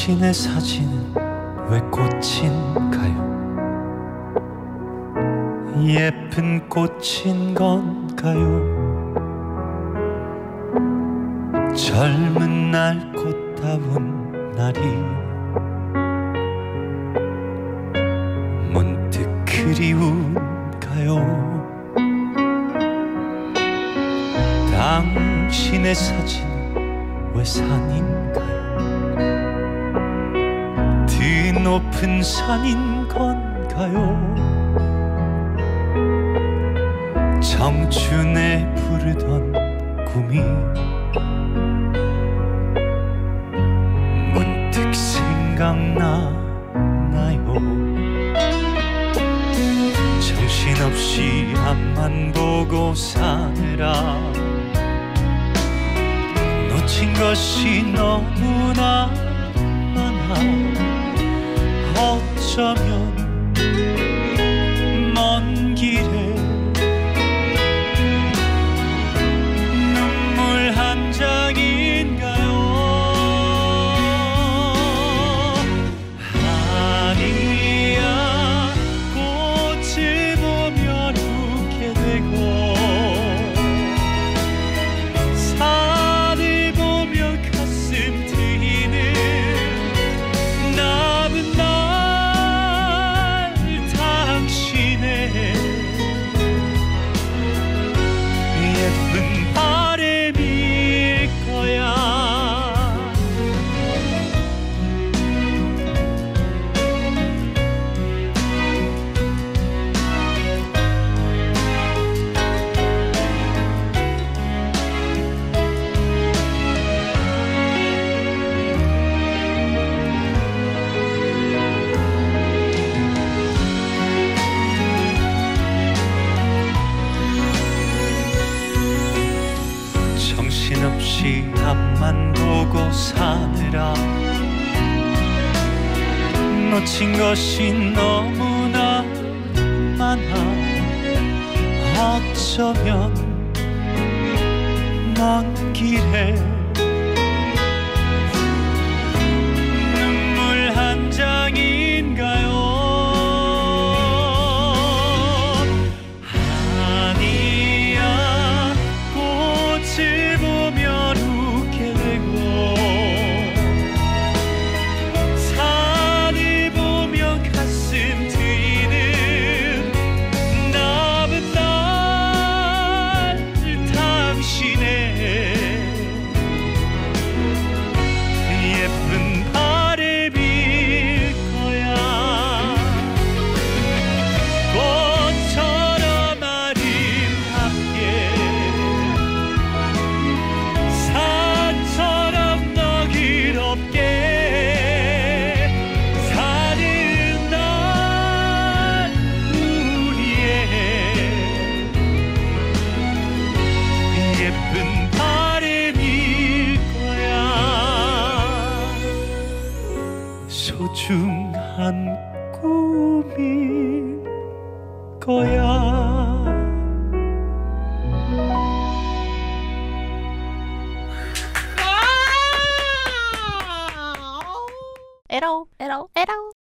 당신의 사진은 왜 꽃인가요? 예쁜 꽃인 건가요? 젊은 날 꽃다운 날이 문득 그리운가요? 당신의 사진은 왜 산인가요? 드높은 산인 건가요? 청춘에 부르던 꿈이 문득 생각나나요? 정신없이 앞만 보고 사느라 놓친 것이 너무나 많아. 어쩌면 먼 길에 눈물 한 장인가요? 아니야, 꽃을 보면 웃게 되고 산을 보며 가슴 트이는 나쁜 날 당신의 예쁜 바람일 거야. 정신없이 앞만 보고 사느라 놓친 것이 너무나 많아. 어쩌면 먼 길에 눈물 한 장인가요? 아니야, 꽃을 보면 웃게 되고 산을 보며 가슴 트이는 나쁜 날 당신의 예쁜 바람일 거야. 꽃처럼 아름답게 산처럼 너그럽게 사는 날 우리의 예쁜 바람일 거야. 소중한 꿈일 거야. 에러 에러 에러